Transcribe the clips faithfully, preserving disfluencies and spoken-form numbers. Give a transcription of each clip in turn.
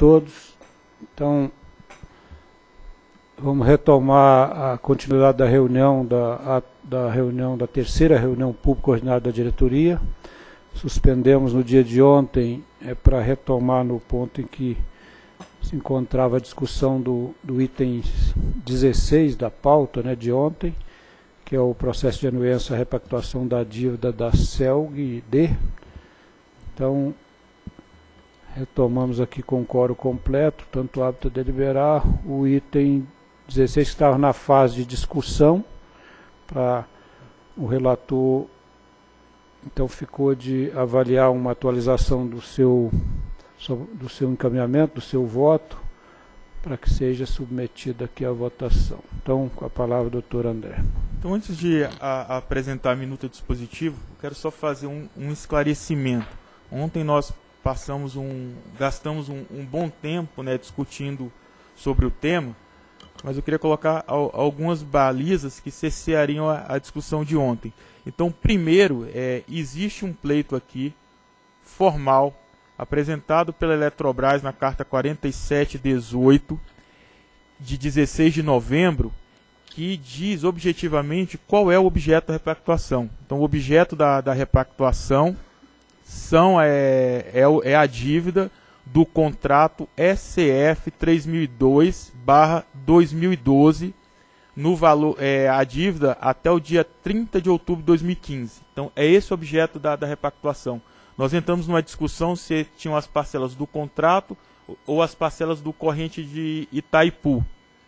todos. Então, vamos retomar a continuidade da reunião, da, a, da reunião, da terceira reunião pública ordinária da diretoria. Suspendemos no dia de ontem é, para retomar no ponto em que se encontrava a discussão do, do item dezesseis da pauta, né, de ontem, que é o processo de anuência à repactuação da dívida da CELG-D. Então, retomamos aqui com o quórum completo, tanto apto a deliberar o item dezesseis, que estava na fase de discussão, para o relator, então ficou de avaliar uma atualização do seu, do seu encaminhamento, do seu voto, para que seja submetido aqui à votação. Então, com a palavra, doutor André. Então, antes de a, apresentar a minuta dispositiva, eu quero só fazer um, um esclarecimento. Ontem nós passamos um, gastamos um, um bom tempo, né, discutindo sobre o tema, mas eu queria colocar al, algumas balizas que cerceariam a, a discussão de ontem. Então, primeiro, é, existe um pleito aqui, formal, apresentado pela Eletrobras na carta quarenta e sete dezoito, de dezesseis de novembro, que diz objetivamente qual é o objeto da repactuação. Então, o objeto da, da repactuação são, é, é, é a dívida do contrato S C F três mil e dois barra dois mil e doze, no valor, é, a dívida até o dia trinta de outubro de dois mil e quinze. Então, é esse o objeto da, da repactuação. Nós entramos numa discussão se tinham as parcelas do contrato ou as parcelas do corrente de Itaipu.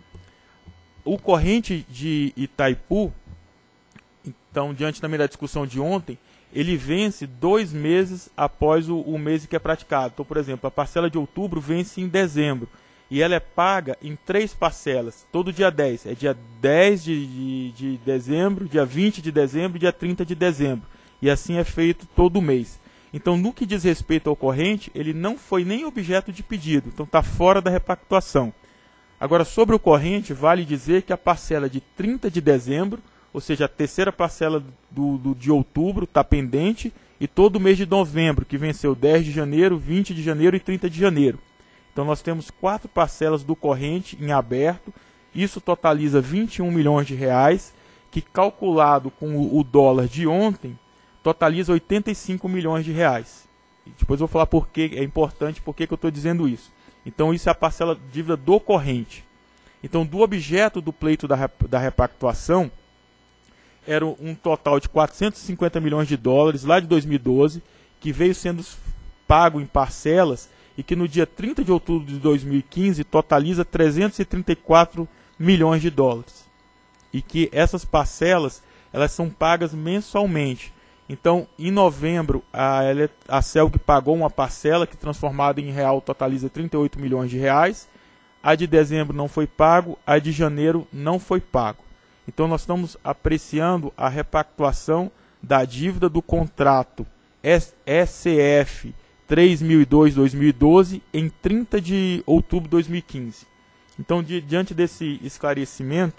O corrente de Itaipu, então, diante também da discussão de ontem, ele vence dois meses após o, o mês que é praticado. Então, por exemplo, a parcela de outubro vence em dezembro. E ela é paga em três parcelas, todo dia dez. É dia dez de, de, de dezembro, dia vinte de dezembro e dia trinta de dezembro. E assim é feito todo mês. Então, no que diz respeito ao corrente, ele não foi nem objeto de pedido. Então, está fora da repactuação. Agora, sobre o corrente, vale dizer que a parcela de trinta de dezembro, ou seja, a terceira parcela do, do, de outubro, está pendente, e todo o mês de novembro, que venceu dez de janeiro, vinte de janeiro e trinta de janeiro. Então, nós temos quatro parcelas do corrente em aberto. Isso totaliza vinte e um milhões de reais, que calculado com o, o dólar de ontem, totaliza oitenta e cinco milhões de reais. E depois eu vou falar por que é importante, por que eu estou dizendo isso. Então, isso é a parcela de dívida do corrente. Então, do objeto do pleito da, da repactuação, era um total de quatrocentos e cinquenta milhões de dólares, lá de dois mil e doze, que veio sendo pago em parcelas, e que no dia trinta de outubro de dois mil e quinze totaliza trezentos e trinta e quatro milhões de dólares. E que essas parcelas, elas são pagas mensalmente. Então, em novembro, a, a CELG pagou uma parcela que, transformada em real, totaliza trinta e oito milhões de reais. A de dezembro não foi pago, a de janeiro não foi pago. Então, nós estamos apreciando a repactuação da dívida do contrato S C F três mil e dois barra dois mil e doze em trinta de outubro de dois mil e quinze. Então, di, diante desse esclarecimento,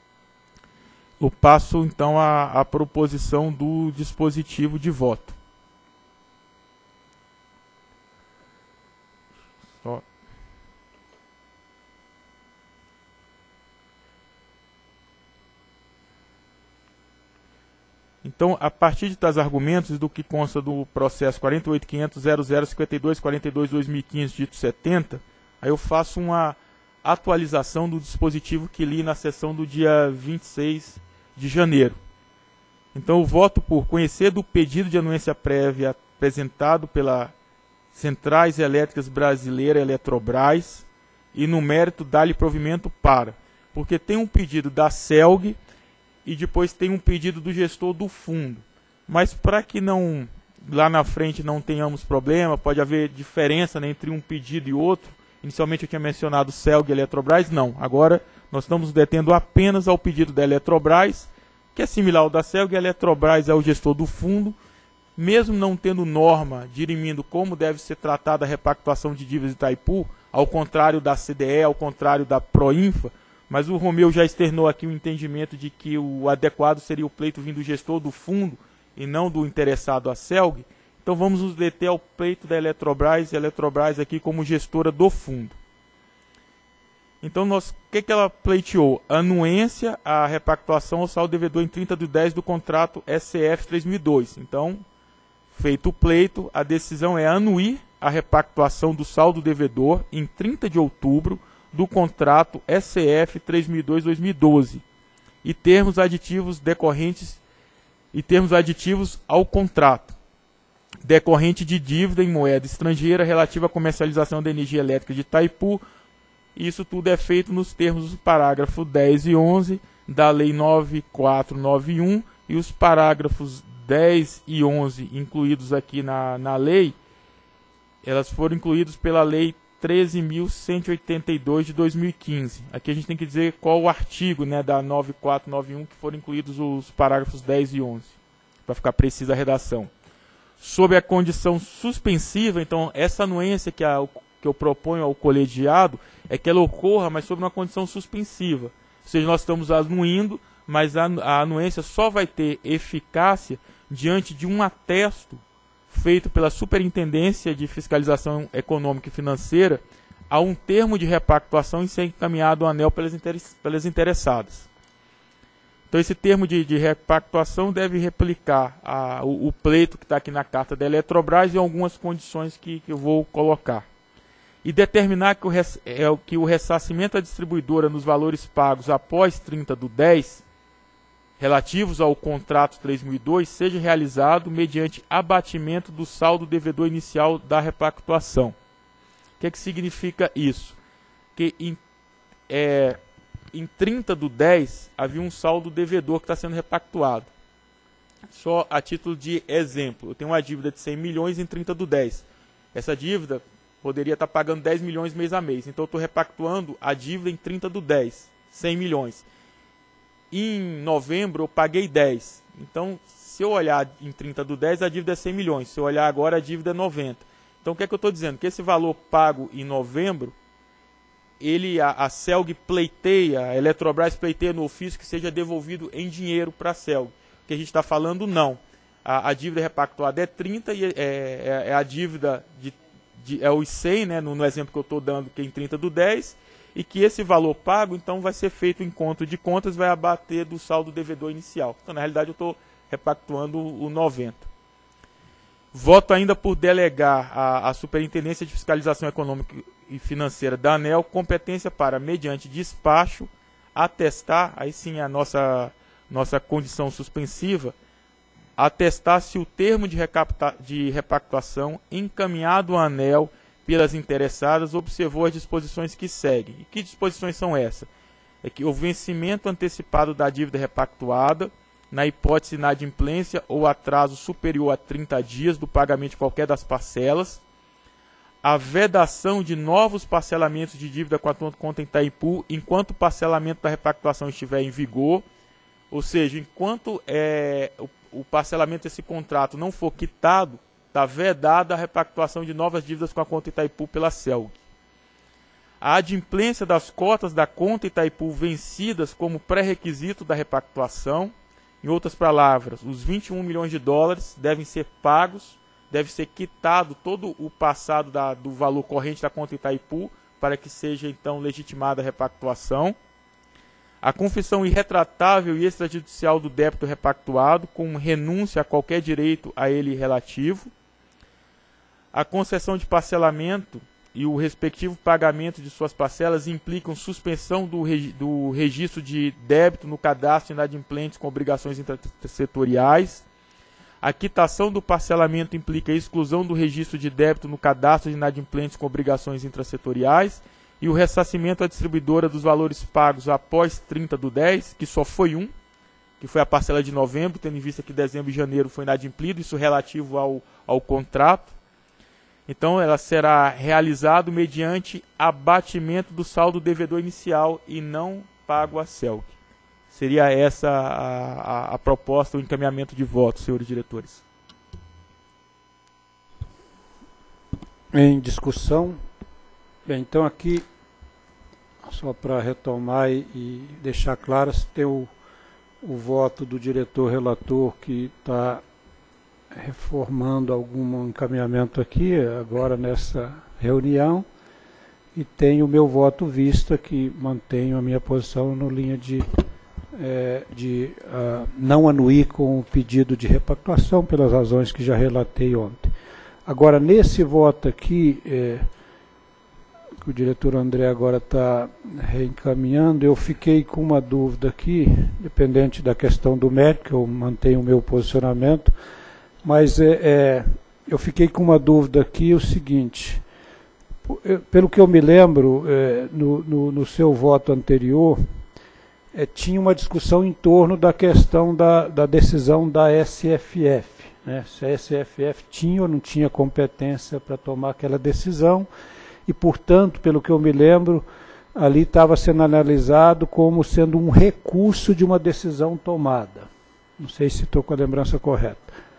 eu passo então a, a proposição do dispositivo de voto. Só. Então, a partir de tais argumentos do que consta do processo quarenta e oito ponto quinhentos ponto zero zero cinquenta e dois ponto quarenta e dois barra dois mil e quinze, dito setenta, aí eu faço uma atualização do dispositivo que li na sessão do dia vinte e seis de janeiro. Então, eu voto por conhecer do pedido de anuência prévia apresentado pela Centrais Elétricas Brasileira Eletrobras e, no mérito, dar-lhe provimento para. Porque tem um pedido da CELG e depois tem um pedido do gestor do fundo. Mas para que não lá na frente não tenhamos problema, pode haver diferença, né, entre um pedido e outro. Inicialmente eu tinha mencionado CELG e Eletrobras, não. Agora nós estamos detendo apenas ao pedido da Eletrobras, que é similar ao da CELG, e a Eletrobras é o gestor do fundo. Mesmo não tendo norma dirimindo como deve ser tratada a repactuação de dívidas de Itaipu, ao contrário da C D E, ao contrário da Proinfa, mas o Romeu já externou aqui o entendimento de que o adequado seria o pleito vindo do gestor do fundo e não do interessado à CELG. Então vamos nos deter ao pleito da Eletrobras, e a Eletrobras aqui como gestora do fundo. Então, nós, o que, que ela pleiteou? Anuência à repactuação ao saldo devedor em trinta de dez do contrato S F três mil e dois. Então, feito o pleito, a decisão é anuir a repactuação do saldo devedor em trinta de outubro do contrato S F três mil e dois barra dois mil e doze e termos aditivos decorrentes e termos aditivos ao contrato decorrente de dívida em moeda estrangeira relativa à comercialização da energia elétrica de Itaipu. Isso tudo é feito nos termos do parágrafo dez e onze da Lei nove mil quatrocentos e noventa e um e os parágrafos dez e onze incluídos aqui na, na lei, elas foram incluídos pela Lei treze mil cento e oitenta e dois de dois mil e quinze. Aqui a gente tem que dizer qual o artigo, né, da nove mil quatrocentos e noventa e um que foram incluídos os parágrafos dez e onze, para ficar precisa a redação. Sob a condição suspensiva, então essa anuência que, a, que eu proponho ao colegiado é que ela ocorra, mas sob uma condição suspensiva. Ou seja, nós estamos anuindo, mas a, a anuência só vai ter eficácia diante de um atesto feito pela Superintendência de Fiscalização Econômica e Financeira a um termo de repactuação e ser encaminhado ao ANEEL pelas, interess, pelas interessadas. Então, esse termo de, de repactuação deve replicar a, o, o pleito que está aqui na carta da Eletrobras e algumas condições que, que eu vou colocar. E determinar que o, res, é, que o ressarcimento à distribuidora nos valores pagos após trinta do dez, relativos ao contrato três mil e dois, seja realizado mediante abatimento do saldo devedor inicial da repactuação. O que, é que significa isso? Que em, é, em trinta do dez havia um saldo devedor que está sendo repactuado. Só a título de exemplo, eu tenho uma dívida de cem milhões em trinta do dez. Essa dívida poderia estar pagando dez milhões mês a mês. Então eu estou repactuando a dívida em trinta do dez, cem milhões. Em novembro eu paguei dez. Então, se eu olhar em trinta do dez, a dívida é cem milhões. Se eu olhar agora, a dívida é noventa. Então, o que é que eu estou dizendo? Que esse valor pago em novembro, ele, a, a CELG pleiteia, a Eletrobras pleiteia no ofício que seja devolvido em dinheiro para a CELG. O que a gente está falando, não. A, a dívida repactuada é trinta e é, é, é a dívida, de, de, é os cem, né, no, no exemplo que eu estou dando, que é em trinta do dez, e que esse valor pago, então, vai ser feito em encontro de contas, vai abater do saldo devedor inicial. Então, na realidade, eu estou repactuando o noventa. Voto ainda por delegar à, à Superintendência de Fiscalização Econômica e Financeira da ANEEL competência para, mediante despacho, atestar, aí sim a nossa, nossa condição suspensiva, atestar se o termo de, recapta, de repactuação encaminhado à ANEEL pelas interessadas observou as disposições que seguem. E que disposições são essas? É que o vencimento antecipado da dívida repactuada, na hipótese de inadimplência ou atraso superior a trinta dias do pagamento de qualquer das parcelas, a vedação de novos parcelamentos de dívida com a conta em Itaipu enquanto o parcelamento da repactuação estiver em vigor, ou seja, enquanto é, o, o parcelamento desse contrato não for quitado, está vedada a repactuação de novas dívidas com a conta Itaipu pela CELG. A adimplência das cotas da conta Itaipu vencidas como pré-requisito da repactuação, em outras palavras, os vinte e um milhões de dólares devem ser pagos, deve ser quitado todo o passado da, do valor corrente da conta Itaipu para que seja então legitimada a repactuação. A confissão irretratável e extrajudicial do débito repactuado com renúncia a qualquer direito a ele relativo. A concessão de parcelamento e o respectivo pagamento de suas parcelas implicam suspensão do, regi do registro de débito no cadastro de inadimplentes com obrigações intersetoriais. A quitação do parcelamento implica a exclusão do registro de débito no cadastro de inadimplentes com obrigações intrasetoriais e o ressarcimento à distribuidora dos valores pagos após trinta do dez, que só foi um, que foi a parcela de novembro, tendo em vista que dezembro e janeiro foi inadimplido, isso relativo ao, ao contrato. Então, ela será realizado mediante abatimento do saldo devedor inicial e não pago à CELG. Seria essa a, a, a proposta, o encaminhamento de votos, senhores diretores. Em discussão. Bem, então aqui, só para retomar e, e deixar claro, se tem o, o voto do diretor relator que está reformando algum encaminhamento aqui, agora nessa reunião, e tenho o meu voto vista, que mantenho a minha posição no linha de, é, de uh, não anuir com o pedido de repactuação, pelas razões que já relatei ontem. Agora, nesse voto aqui, é, que o diretor André agora está reencaminhando, eu fiquei com uma dúvida aqui, dependente da questão do mérito, que eu mantenho o meu posicionamento, mas é, é, eu fiquei com uma dúvida aqui, o seguinte, pelo que eu me lembro, é, no, no, no seu voto anterior, é, tinha uma discussão em torno da questão da, da decisão da S F F, né? Se a S F F tinha ou não tinha competência para tomar aquela decisão, e, portanto, pelo que eu me lembro, ali estava sendo analisado como sendo um recurso de uma decisão tomada. Não sei se estou com a lembrança correta.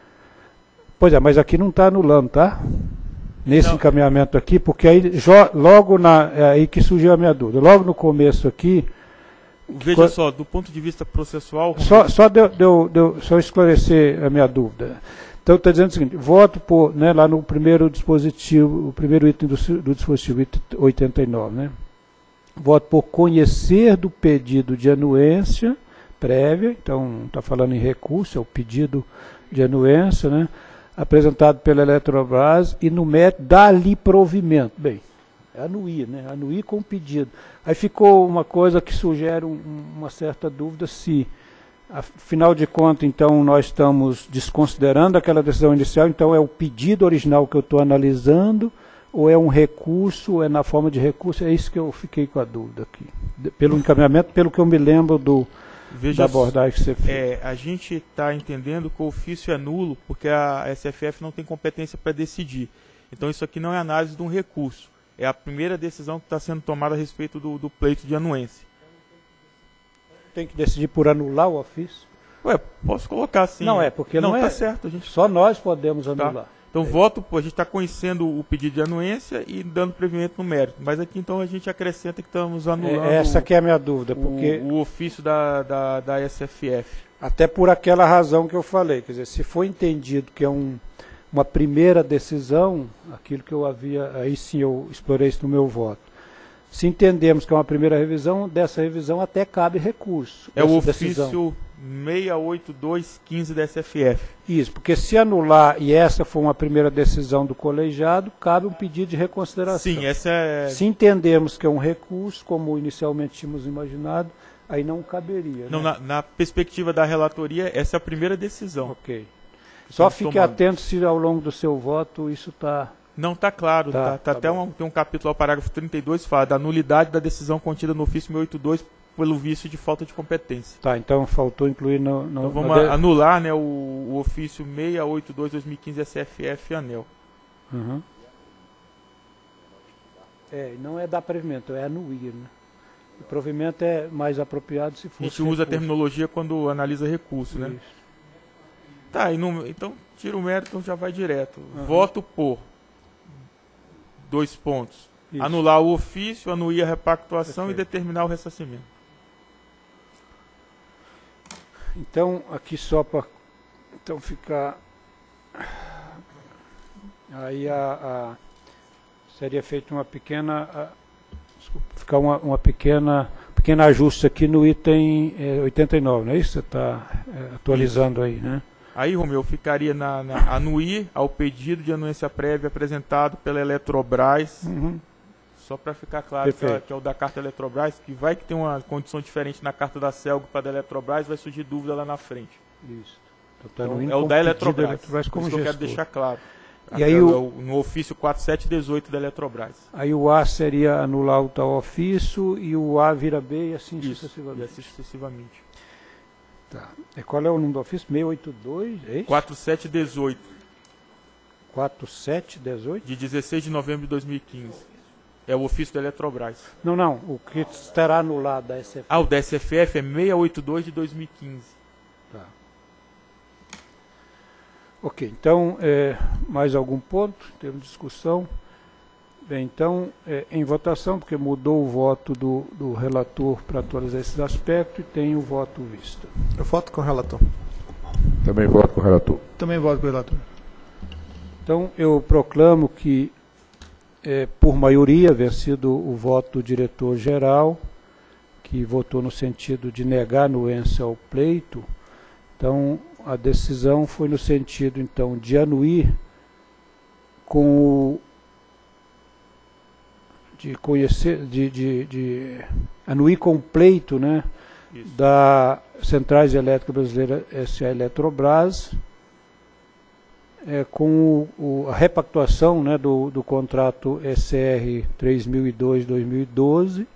Pois é, mas aqui não está anulando, tá? Nesse não. encaminhamento aqui, porque aí, logo na, é aí que surgiu a minha dúvida. Logo no começo aqui... Veja quando, só, do ponto de vista processual... Só, só, deu, deu, deu, só esclarecer a minha dúvida. Então, está dizendo o seguinte, voto por, né, lá no primeiro dispositivo, o primeiro item do, do dispositivo, item oitenta e nove, né? Voto por conhecer do pedido de anuência prévia, então está falando em recurso, é o pedido de anuência, né? Apresentado pela Eletrobras e no mérito dali provimento. Bem, é anuir, né? Anuir com pedido. Aí ficou uma coisa que sugere um, uma certa dúvida se... Afinal de contas, então, nós estamos desconsiderando aquela decisão inicial, então é o pedido original que eu estou analisando, ou é um recurso, ou é na forma de recurso, é isso que eu fiquei com a dúvida aqui. Pelo encaminhamento, pelo que eu me lembro do, Veja da abordagem que você fez. É, a gente está entendendo que o ofício é nulo, porque a S F F não tem competência para decidir. Então isso aqui não é análise de um recurso, é a primeira decisão que está sendo tomada a respeito do, do pleito de anuência. Tem que decidir por anular o ofício? Ué, posso colocar assim. Não é, porque não, não é. Tá certo, a gente... Só nós podemos anular. Tá. Então, é. voto, a gente está conhecendo o pedido de anuência e dando previmento no mérito. Mas aqui, então, a gente acrescenta que estamos anulando... É, essa que é a minha dúvida, porque... O, o ofício da, da, da S F F. Até por aquela razão que eu falei. Quer dizer, se for entendido que é um, uma primeira decisão, aquilo que eu havia... Aí sim eu explorei isso no meu voto. Se entendemos que é uma primeira revisão, dessa revisão até cabe recurso. É o ofício seiscentos e oitenta e dois ponto quinze da S F F. Isso, porque se anular e essa for uma primeira decisão do colegiado, cabe um pedido de reconsideração. Sim, essa é... Se entendermos que é um recurso, como inicialmente tínhamos imaginado, aí não caberia. Não, né? na, na perspectiva da relatoria, essa é a primeira decisão. Ok. Só fique tomando. atento se ao longo do seu voto isso está... Não está claro, tá, tá, tá, tá até um, tem um capítulo ao parágrafo trinta e dois que fala da nulidade da decisão contida no ofício seiscentos e oitenta e dois pelo vício de falta de competência. Tá, então faltou incluir no... no então vamos no anular, né, o, o ofício seiscentos e oitenta e dois barra dois mil e quinze S F F ANEEL. Uhum. É, não é dar provimento, é anuir, né? O provimento é mais apropriado se for... A gente usa recurso. A terminologia quando analisa recurso, né? Isso. Tá, e no, então tira o mérito, então já vai direto. Uhum. Voto por... Dois pontos. Isso. Anular o ofício, anuir a repactuação Perfeito. E determinar o ressarcimento. Então, aqui só para então ficar... Aí a, a, seria feita uma pequena... A, desculpa, ficar uma, uma pequena... pequeno ajuste aqui no item é, oitenta e nove, não é isso? Você está é, atualizando aí, né? Aí, Romeu, ficaria na, na anuir ao pedido de anuência prévia apresentado pela Eletrobras, uhum. só para ficar claro que é, que é o da carta Eletrobras, que vai que tem uma condição diferente na carta da Celg para a da Eletrobras, vai surgir dúvida lá na frente. Isso. Então, então, é o da Eletrobras, Eletrobras como isso que eu quero deixar claro. E aí o, no ofício quatro sete um oito da Eletrobras. Aí o A seria anular o tal ofício e o A vira B e assim isso, sucessivamente. E assim sucessivamente. Tá. E qual é o número do ofício? seiscentos e oitenta e dois, é isso? quatro sete um oito. quatro sete um oito? De dezesseis de novembro de dois mil e quinze. É o ofício da Eletrobras. Não, não. O que estará anulado da S F F? Ah, o da S F F é seiscentos e oitenta e dois de dois mil e quinze. Tá. Ok, então, é, mais algum ponto? Temos discussão? Bem, então, é, em votação, porque mudou o voto do, do relator para atualizar esses aspectos e tem o voto visto. Eu voto com o relator. Também voto com o relator. Também voto com o relator. Então, eu proclamo que, é, por maioria, vencido o voto do diretor-geral, que votou no sentido de negar anuência ao pleito. Então, a decisão foi no sentido, então, de anuir com o de conhecer, de, de, de anuir com o pleito, né, da Centrais Elétricas Brasileiras S A Eletrobras, é, com o, a repactuação, né, do, do contrato S R três mil e dois barra dois mil e doze,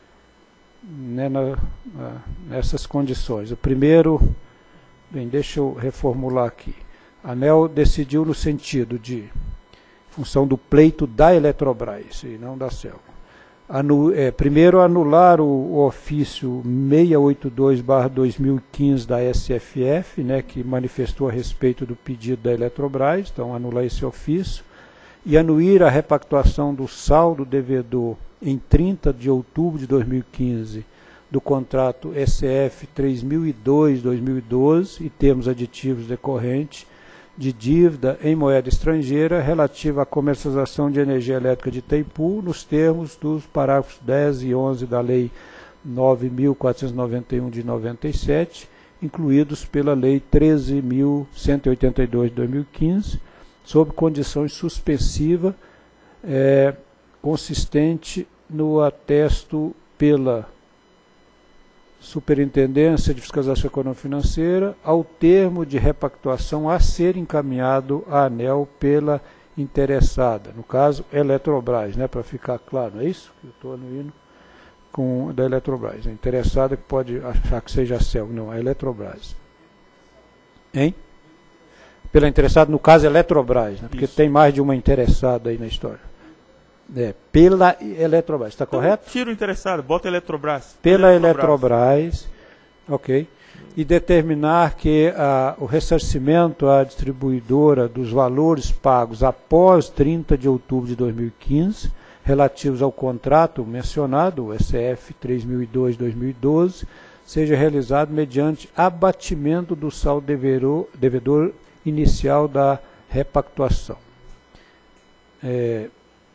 né, na, na, nessas condições. O primeiro, bem, deixa eu reformular aqui. A ANEEL decidiu no sentido de, em função do pleito da Eletrobras e não da CELG. Anu, é, primeiro, anular o, o ofício seiscentos e oitenta e dois barra dois mil e quinze da S F F, né, que manifestou a respeito do pedido da Eletrobras, então anular esse ofício, e anuir a repactuação do saldo devedor em trinta de outubro de dois mil e quinze do contrato S F três mil e dois barra dois mil e doze e termos aditivos decorrentes de dívida em moeda estrangeira relativa à comercialização de energia elétrica de Itaipu nos termos dos parágrafos dez e onze da Lei nove mil quatrocentos e noventa e um de noventa e sete, incluídos pela Lei treze mil cento e oitenta e dois de dois mil e quinze, sob condições suspensivas, é, consistente no atesto pela Superintendência de Fiscalização Econômico-Financeira ao termo de repactuação a ser encaminhado à ANEEL pela interessada, no caso, Eletrobras, né, para ficar claro, não é isso? Eu estou anuindo com da Eletrobras. A interessada que pode achar que seja a CELG, não, a Eletrobras. Hein? Pela interessada, no caso, Eletrobras, né, porque isso. Tem mais de uma interessada aí na história. É, pela Eletrobras, está então, correto? Tira o interessado, bota Eletrobras. Pela Eletrobras, Eletrobras ok. E determinar que a, o ressarcimento à distribuidora dos valores pagos após trinta de outubro de dois mil e quinze, relativos ao contrato mencionado, o S F três mil e dois barra dois mil e doze, seja realizado mediante abatimento do saldo devedor, devedor inicial da repactuação. É,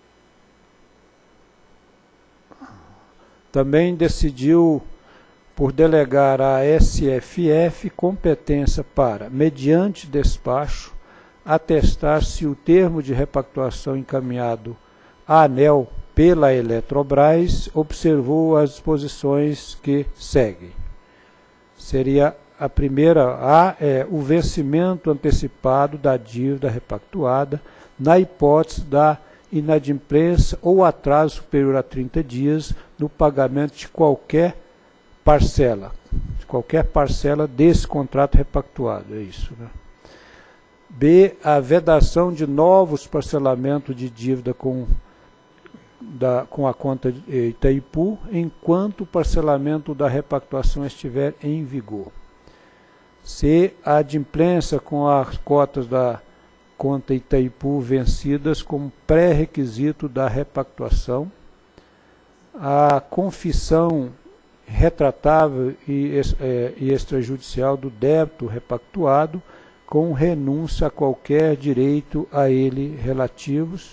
Também decidiu por delegar à S F F competência para, mediante despacho, atestar se o termo de repactuação encaminhado à ANEEL pela Eletrobras observou as disposições que seguem. Seria a primeira A, é o vencimento antecipado da dívida repactuada na hipótese da inadimplência ou atraso superior a trinta dias no pagamento de qualquer parcela, de qualquer parcela desse contrato repactuado, é isso, né? B, a vedação de novos parcelamentos de dívida com, da, com a conta Itaipu, enquanto o parcelamento da repactuação estiver em vigor. C, a adimplência com as cotas da conta Itaipu vencidas como pré-requisito da repactuação, a confissão retratável e, é, e extrajudicial do débito repactuado com renúncia a qualquer direito a ele relativos,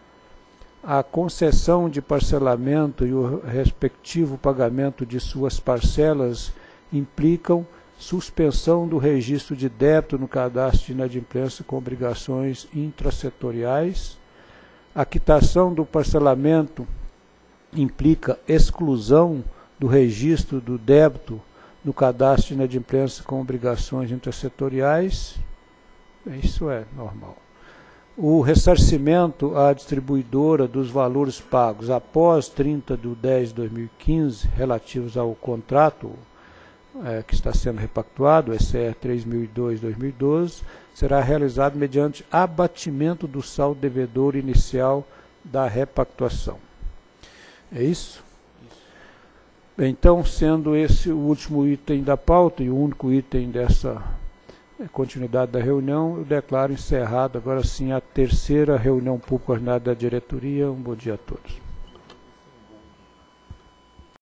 a concessão de parcelamento e o respectivo pagamento de suas parcelas implicam suspensão do registro de débito no cadastro de inadimplência com obrigações intrasetoriais. A quitação do parcelamento implica exclusão do registro do débito no cadastro de inadimplência com obrigações intrasetoriais. Isso é normal. O ressarcimento à distribuidora dos valores pagos após trinta de dez de dois mil e quinze relativos ao contrato É, que está sendo repactuado, S R três mil e dois barra dois mil e doze, será realizado mediante abatimento do saldo devedor inicial da repactuação. É isso? Isso. Bem, então, sendo esse o último item da pauta e o único item dessa continuidade da reunião, eu declaro encerrado agora sim a terceira reunião pública ordinária da diretoria. Um bom dia a todos.